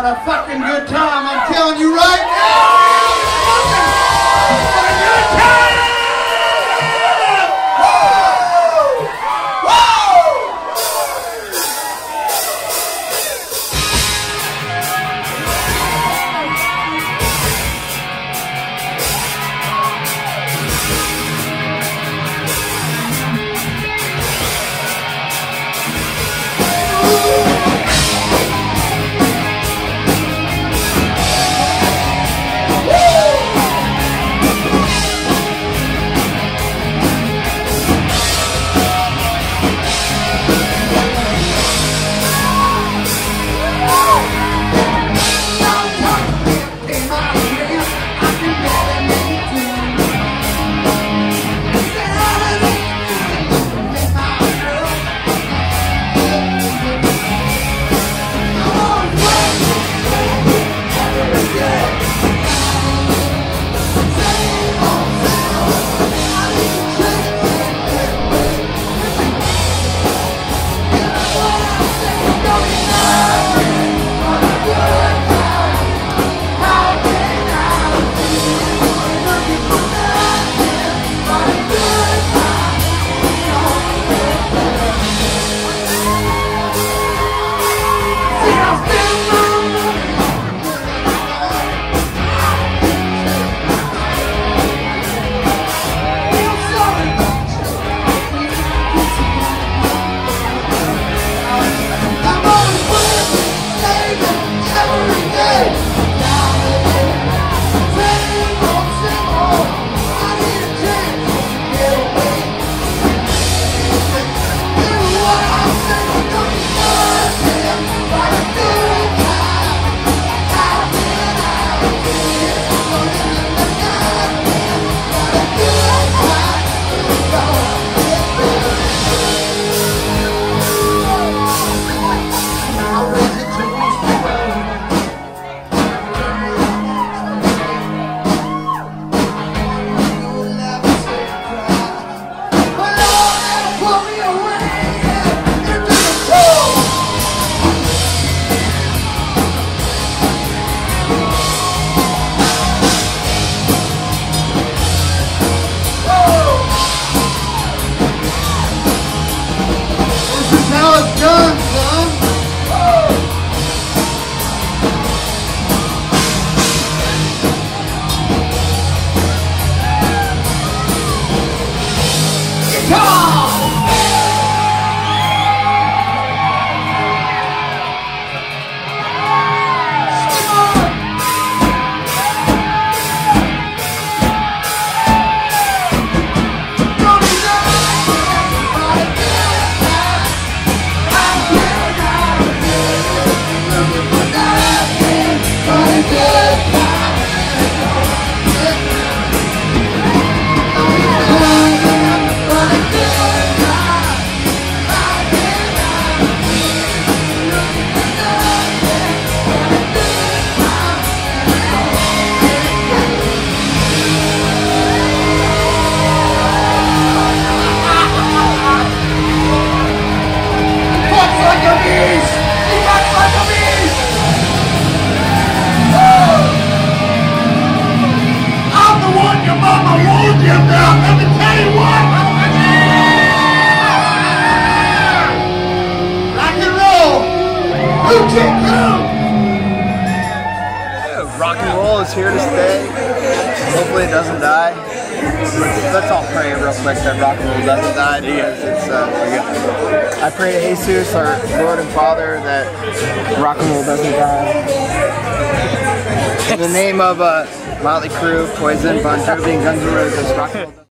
What a fucking good time, I'm telling you right now! What a good time! Rock and roll is here to stay. Hopefully it doesn't die. Let's all pray real quick that rock and roll doesn't die, because it's I pray to Jesus, our Lord and Father, that rock and roll doesn't die. In the name of Motley Crue, Poison, Bon Jovi, and Guns N' Roses, rock and roll.